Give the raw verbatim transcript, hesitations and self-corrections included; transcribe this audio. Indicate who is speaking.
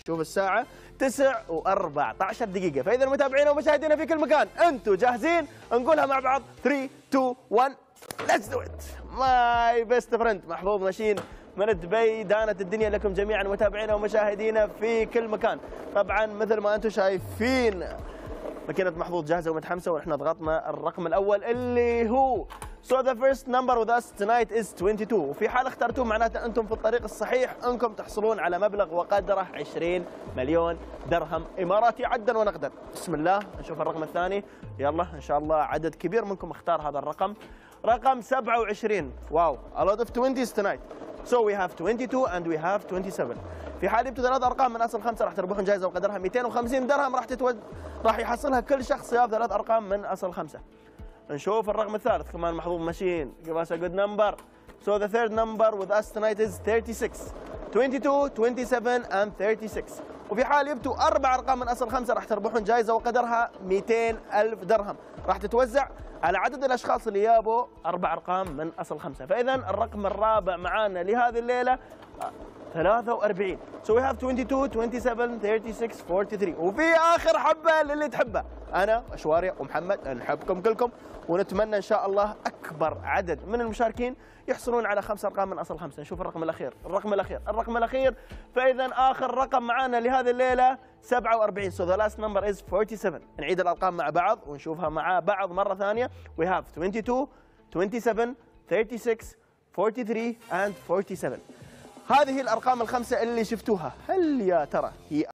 Speaker 1: شوف الساعة تسعة وأربعة عشر دقيقة، فإذا متابعينا ومشاهدينا في كل مكان أنتم جاهزين؟ نقولها مع بعض ثلاثة اثنين واحد ليتس دو ات. ماي بيست فريند محظوظ ماشين من دبي، دانت الدنيا لكم جميعا متابعينا ومشاهدينا في كل مكان. طبعا مثل ما أنتم شايفين ماكينة محظوظ جاهزة ومتحمسة، ونحن ضغطنا الرقم الأول اللي هو So the first number with us tonight is اثنين وعشرين، وفي حال اخترتوه معناته أنتم في الطريق الصحيح، أنكم تحصلون على مبلغ وقدره عشرين مليون درهم إماراتي عدا ونقدا. بسم الله نشوف الرقم الثاني، يلا إن شاء الله عدد كبير منكم اختار هذا الرقم، رقم سبعة وعشرين. واو a lot of twenties tonight. So we have twenty-two and we have twenty-seven. في حال جبتوا ثلاث ارقام من اصل خمسه راح تربحون جائزه وقدرها مئتين وخمسين درهم، راح تتوج... راح يحصلها كل شخص ياخذ ثلاث ارقام من اصل خمسه. نشوف الرقم الثالث كمان محظوظ ماشين. Give us a good number. So the third number with us tonight is thirty-six. twenty-two, twenty-seven and thirty-six. وفي حال جبتوا اربع ارقام من اصل خمسه راح تربحون جائزه وقدرها مئتين الف درهم، راح تتوزع على عدد الاشخاص اللي جابوا اربع ارقام من اصل خمسه. فاذا الرقم الرابع معانا لهذه الليله ثلاثة وأربعين. So we have twenty-two, twenty-seven, thirty-six, forty-three. وفي آخر حبة للي تحبه، أنا أشواريا ومحمد نحبكم كلكم، ونتمنى إن شاء الله أكبر عدد من المشاركين يحصلون على خمس أرقام من أصل خمسة. نشوف الرقم الأخير، الرقم الأخير، الرقم الأخير. فإذا آخر رقم معانا لهذه الليلة سبعة وأربعين. So the last number is forty-seven. نعيد الأرقام مع بعض ونشوفها مع بعض مرة ثانية. We have twenty-two, twenty-seven, thirty-six, forty-three and forty-seven. هذه الأرقام الخمسة اللي شفتوها، هل يا ترى هي